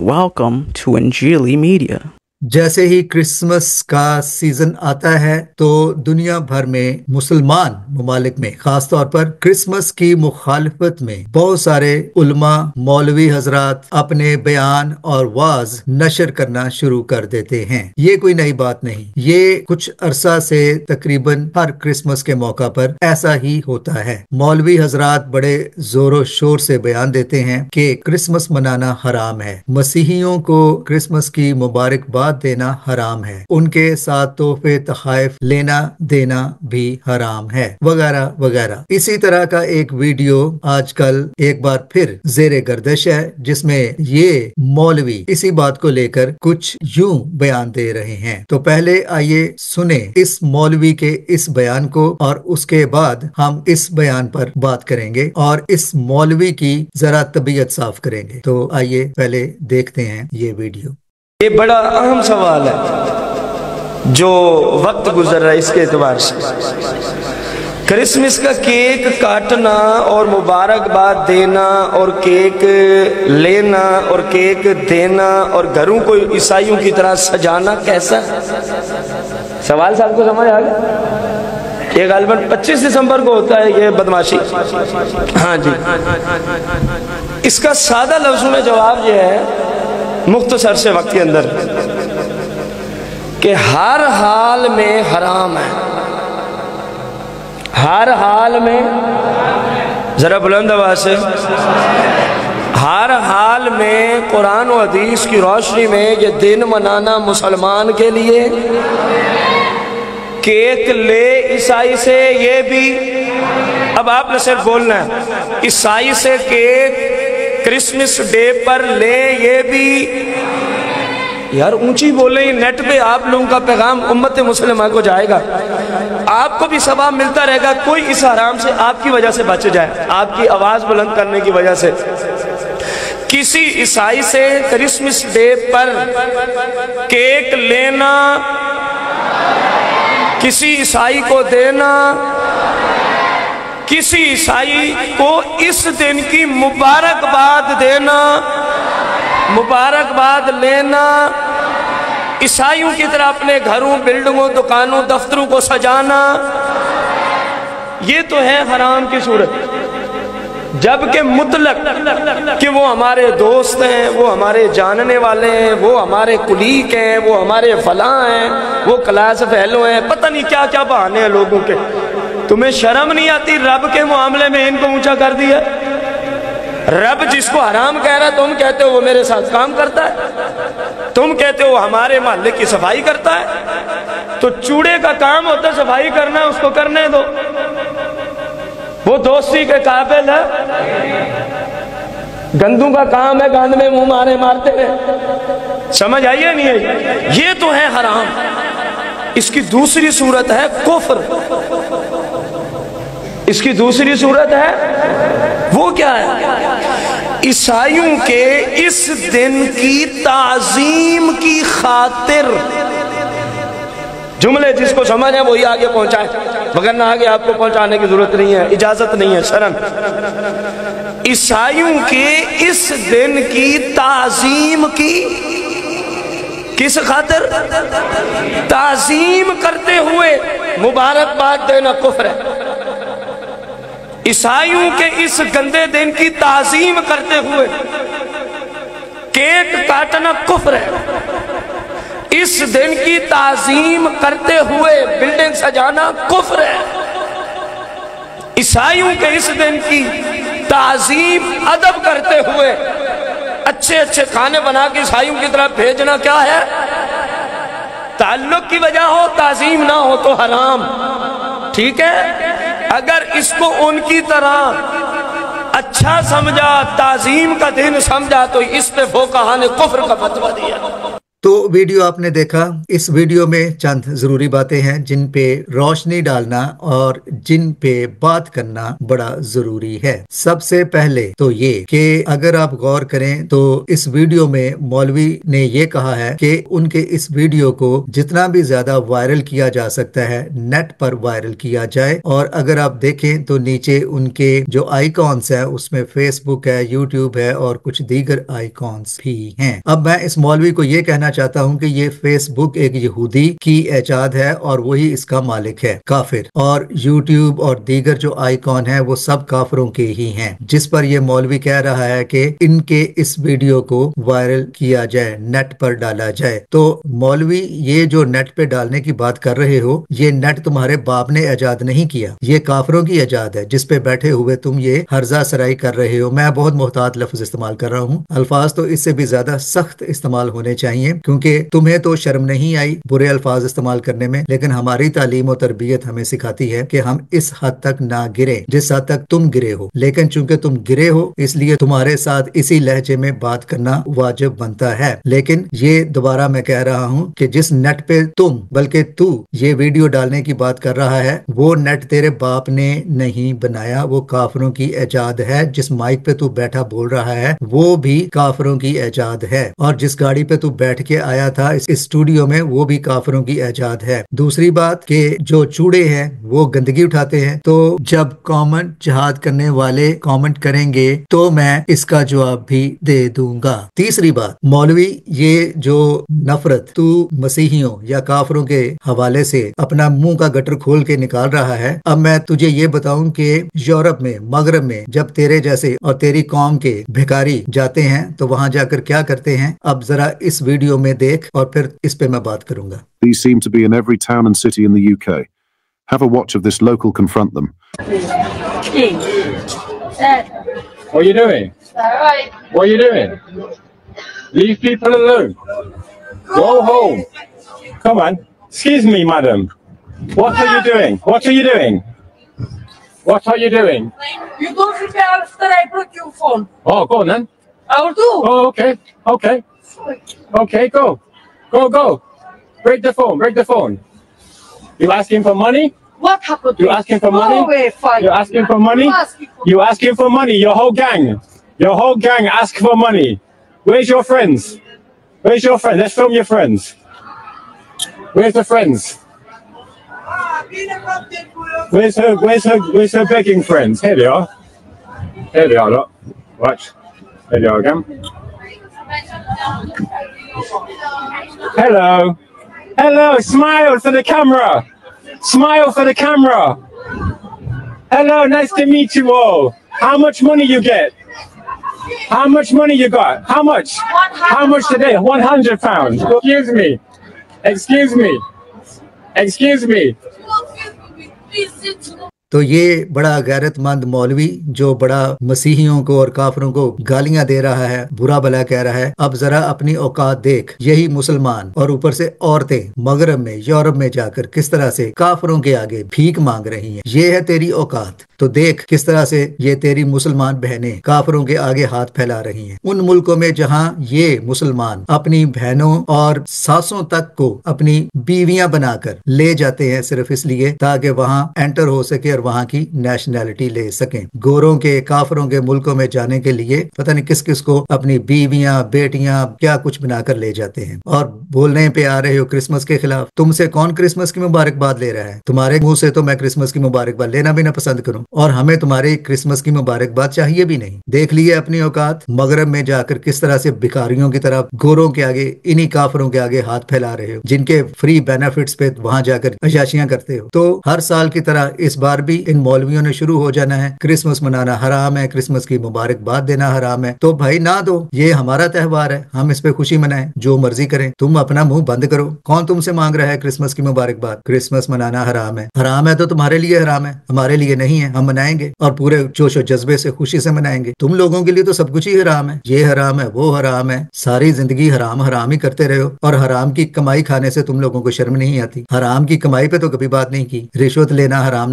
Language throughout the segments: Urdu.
Welcome to Injili Media. जैसे ही क्रिसमस का सीजन आता है तो दुनिया भर में मुसलमान ममालिक में खास तौर पर क्रिसमस की मुखालफत में बहुत सारे उलमा मौलवी हजरात अपने बयान और वाज नशर करना शुरू कर देते हैं। ये कोई नई बात नहीं, ये कुछ अरसा से तकरीबन हर क्रिसमस के मौका पर ऐसा ही होता है। मौलवी हजरात बड़े जोरों शोर से बयान देते हैं कि क्रिसमस मनाना हराम है, मसीहियों को क्रिसमस की मुबारकबाद देना हराम है, उनके साथ तोहफे तोहफे लेना देना भी हराम है, वगैरह वगैरह। इसी तरह का एक वीडियो आजकल एक बार फिर जेरे गर्दिश है, जिसमें ये मौलवी इसी बात को लेकर कुछ यूं बयान दे रहे हैं। तो पहले आइए सुने इस मौलवी के इस बयान को और उसके बाद हम इस बयान पर बात करेंगे और इस मौलवी की जरा तबीयत साफ करेंगे। तो आइए पहले देखते हैं ये वीडियो। ये बड़ा अहम सवाल है जो वक्त गुजर रहा है इसके एतबार से। क्रिसमस का केक काटना और मुबारकबाद देना और केक लेना और केक देना और घरों को ईसाइयों की तरह सजाना कैसा है? सवाल साहब को समझ आ गया? ये गालिबन 25 दिसंबर को होता है ये बदमाशी। हाँ जी, इसका सादा लफ्जों में जवाब ये है मुख्तसर से वक्त के अंदर कि हर हाल में हराम है, हर हाल में, जरा बुलंद आवाज से, हर हाल में कुरान और हदीस की रोशनी में ये दिन मनाना मुसलमान के लिए, केक ले ईसाई से ये भी, अब आपने सिर्फ बोलना है ईसाई से केक क्रिसमस डे पर ले ये भी। यार ऊंची बोले, नेट पे आप लोगों का पैगाम उम्मत मुसलिमा को जाएगा, आपको भी सवाब मिलता रहेगा। कोई इस हराम से आपकी वजह से बच जाए, आपकी आवाज बुलंद करने की वजह से। किसी ईसाई से क्रिसमस डे पर केक लेना, किसी ईसाई को देना, किसी ईसाई को इस दिन की मुबारकबाद देना, मुबारकबाद लेना, ईसाइयों की तरह अपने घरों बिल्डिंगों दुकानों दफ्तरों को सजाना, ये तो है हराम की सूरत। जबकि मुतलक कि वो हमारे दोस्त हैं, वो हमारे जानने वाले हैं, वो हमारे कुलीग हैं, वो हमारे फलां हैं, वो क्लास फेलो हैं, पता नहीं क्या क्या बहाने हैं लोगों के। तुम्हें शर्म नहीं आती? रब के मामले में इनको ऊंचा कर दिया। रब जिसको हराम कह रहा, तुम कहते हो वो मेरे साथ काम करता है, तुम कहते हो हमारे मोहल्ले की सफाई करता है। तो चूड़े का काम होता है सफाई करना, उसको करने दो, वो दोस्ती के काबिल है। गंदू का काम है गंद में मुंह मारे मारते हैं। समझ आई है नहीं आई? ये तो है हराम। इसकी दूसरी सूरत है कुफ्र। इसकी दूसरी सूरत है वो क्या है? ईसाइयों के इस दिन की ताजीम की खातिर, जुमले जिसको समझ है वही आगे पहुंचाए, वरना आगे आपको पहुंचाने की जरूरत नहीं है, इजाजत नहीं है, शर्म। ईसाइयों के इस दिन की ताजीम की किस खातिर? ताजीम करते हुए मुबारकबाद देना कुफ्र है। ईसाइयों के इस गंदे दिन की ताजीम करते हुए केक काटना कुफ्र है। इस दिन की ताजीम करते हुए बिल्डिंग सजाना कुफ्र है। ईसाइयों के इस दिन की ताजीम अदब करते हुए अच्छे अच्छे खाने बना के ईसाइयों की तरफ भेजना क्या है? ताल्लुक की वजह हो, ताजीम ना हो तो हराम। ठीक है, अगर इसको उनकी तरह अच्छा समझा, ताजीम का दिन समझा, तो इस पे फुक़हा ने कुफ्र का फतवा दिया। تو ویڈیو آپ نے دیکھا. اس ویڈیو میں چند ضروری باتیں ہیں جن پہ روشنی ڈالنا اور جن پہ بات کرنا بڑا ضروری ہے. سب سے پہلے تو یہ کہ اگر آپ غور کریں تو اس ویڈیو میں مولوی نے یہ کہا ہے کہ ان کے اس ویڈیو کو جتنا بھی زیادہ وائرل کیا جا سکتا ہے نیٹ پر وائرل کیا جائے. اور اگر آپ دیکھیں تو نیچے ان کے جو آئیکونس ہیں اس میں فیس بک ہے, یوٹیوب ہے اور کچھ دیگر آئیکونس بھی ہیں. اب میں اس مولوی کو یہ کہنا چاہتا ہوں کہ یہ فیس بک ایک یہودی کی ایجاد ہے اور وہی اس کا مالک ہے, کافر. اور یوٹیوب اور دیگر جو آئیکن ہیں وہ سب کافروں کے ہی ہیں, جس پر یہ مولوی کہہ رہا ہے کہ ان کے اس ویڈیو کو وائرل کیا جائے, نیٹ پر ڈالا جائے. تو مولوی یہ جو نیٹ پہ ڈالنے کی بات کر رہے ہو, یہ نیٹ تمہارے باپ نے ایجاد نہیں کیا, یہ کافروں کی ایجاد ہے جس پہ بیٹھے ہوئے تم یہ ہرزہ سرائی کر رہے ہو. میں بہت محتاط لفظ استعمال کر رہا ہوں, الفاظ تو اس سے بھی زیادہ سخت استعمال ہونے چاہیے کیونکہ تمہیں تو شرم نہیں آئی برے الفاظ استعمال کرنے میں, لیکن ہماری تعلیم و تربیت ہمیں سکھاتی ہے کہ ہم اس حد تک نہ گریں جس حد تک تم گرے ہو. لیکن چونکہ تم گرے ہو اس لیے تمہارے ساتھ اسی لہجے میں بات کرنا واجب بنتا ہے. لیکن یہ دوبارہ میں کہہ رہا ہوں کہ جس نیٹ پہ تم بلکہ تو یہ ویڈیو ڈالنے کی بات کر رہا ہے وہ نیٹ تیرے باپ نے نہیں بنایا, وہ کافروں کی ایجاد ہے. جس مائک پہ تو بیٹھا بول رہا ہے وہ بھی کافروں کی ایجاد ہے, اور جس گاڑی پہ تو بیٹھ کے آیا تھا اس اسٹوڈیو میں وہ بھی کافروں کی ایجاد ہے. دوسری بات کہ جو چوڑے ہیں وہ گندگی اٹھاتے ہیں, تو جب کامنٹ جہاد کرنے والے کامنٹ کریں گے تو میں اس کا جواب بھی دے دوں گا. تیسری بات, مولوی یہ جو نفرت تو مسیحیوں یا کافروں کے حوالے سے اپنا منہ کا گٹر کھول کے نکال رہا ہے, اب میں تجھے یہ بتاؤں کہ یورپ میں مغرب میں جب تیرے جیسے اور تیری قوم کے بھکاری جاتے ہیں تو وہاں جا کر کیا کرتے ہیں, اب ذرا اس ویڈیو میں دیکھ اور پھر اس پہ میں بات کروں گا. These seem to be in every town and city in the UK. Have a watch of this local confront them. What are you doing? What are you doing? Leave people alone. Go home. Come on. Excuse me, madam. What are you doing? What are you doing? What are you doing? You don't repair after I broke your phone. Oh, go on then. I will do. Oh, okay. Okay. Okay, go. Go, go. Break the phone. Break the phone. You asking for money? What happened? You asking for money? Go away, fine. You asking for money? You asking for money? Your whole gang. Your whole gang ask for money. Where's your friends? Where's your friends? Let's film your friends. Where's the friends? Where's her begging friends? Here they are. Here they are, look. Watch. There they are again. Hello. Hello. Smile for the camera. Smile for the camera. Hello. Nice to meet you all. How much money you get? How much money you got? How much? How much today? £100. Excuse me. Excuse me. Excuse me. تو یہ بڑا غیرت مند مولوی جو بڑا مسیحیوں کو اور کافروں کو گالیاں دے رہا ہے, برا بلا کہہ رہا ہے, اب ذرا اپنی اوقات دیکھ. یہی مسلمان اور اوپر سے عورتیں مغرب میں یورپ میں جا کر کس طرح سے کافروں کے آگے بھیک مانگ رہی ہیں. یہ ہے تیری اوقات. تو دیکھ کس طرح سے یہ تیری مسلمان بہنیں کافروں کے آگے ہاتھ پھیلا رہی ہیں. ان ملکوں میں جہاں یہ مسلمان اپنی بہنوں اور ساسوں تک کو اپنی بیویاں بنا کر لے جاتے ہیں صرف اس لیے تاکہ وہاں انٹر ہو سکے اور وہاں کی نیشنلٹی لے سکیں. گوروں کے کافروں کے ملکوں میں جانے کے لیے پتہ نہیں کس کس کو اپنی بیویاں بیٹیاں کیا کچھ بنا کر لے جاتے ہیں. اور بولنے پہ آ رہے ہو کرسمس کے خلاف. تم سے کون کرسمس کی مبارکباد لے رہا ہے؟ تمہارے منہ سے تو میں کرسمس کی مبارکباد لینا بھی نہ پسند کروں, اور ہمیں تمہاری کرسمس کی مبارکباد چاہیے بھی نہیں. دیکھ لیے اپنی اوقات. مغرب میں جا کر کس طرح سے بھکاریوں کی طرح گوروں کے آگے انہی کافروں کے آگے ہاتھ پھیلا رہے ہو جن کے فری بینیفٹس پہ وہاں جا کر عیاشیاں کرتے ہو. تو ہر سال کی طرح اس بار بھی ان مولویوں نے شروع ہو جانا ہے کرسمس منانا حرام ہے, کرسمس کی مبارکباد دینا حرام ہے. تو بھائی نہ دو, یہ ہمارا تہوار ہے, ہم اس پہ خوشی منائیں, جو مرضی کریں. تم اپنا منہ بند کرو. کون تم سے مانگ رہا ہے کرسمس کی مبارکباد؟ کرسمس منانا حرام ہے. حرام ہے تو تمہارے لیے حرام ہے, ہمارے لیے نہیں ہے. ہم منائیں گے اور پورے جوش و جذبے سے خوشی سے منائیں گے. تم لوگوں کے لیے تو سب کچھ ہی حرام ہے. یہ حرام ہے, وہ حرام ہے. ساری زندگی حرام حرام ہی کرتے رہے ہو, اور حرام کی کمائی کھانے سے تم لوگوں کو شرم نہیں آتی. حرام کی کمائی پہ تو کبھی بات نہیں کی. رشوت لینا حرام نہیں ہے,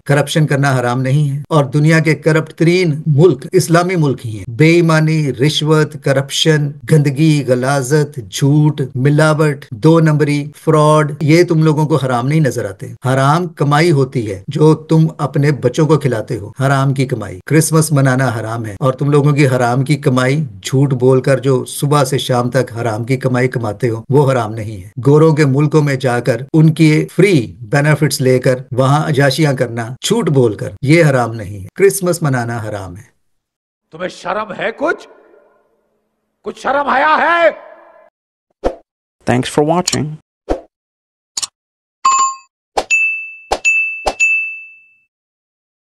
کرپشن کرنا حرام نہیں ہے، اور دنیا کے کرپٹ ترین ملک اسلامی ملک ہی ہیں۔ بے ایمانی، رشوت، کرپشن، گندگی، غلاظت، جھوٹ، ملاوٹ، 2 نمبری، فراڈ، یہ تم لوگوں کو حرام نہیں نظر آتے۔ حرام کمائی ہوتی ہے جو تم اپنے بچوں کو کھلاتے ہو، حرام کی کمائی۔ کرسمس منانا حرام ہے، اور تم لوگوں کی حرام کی کمائی، جھوٹ بول کر جو صبح سے شام تک حرام کی کمائی کماتے ہو، وہ حرام نہیں ہے۔ گوروں کے ملکوں میں جا کر ان کی فری بینیفٹس لے کر وہاں عیاشیاں کرنا، جھوٹ بول کر، یہ حرام نہیں ہے۔ کرسمس منانا حرام ہے۔ تمہیں شرم ہے؟ کچھ شرم حیا ہے؟ Thanks for watching.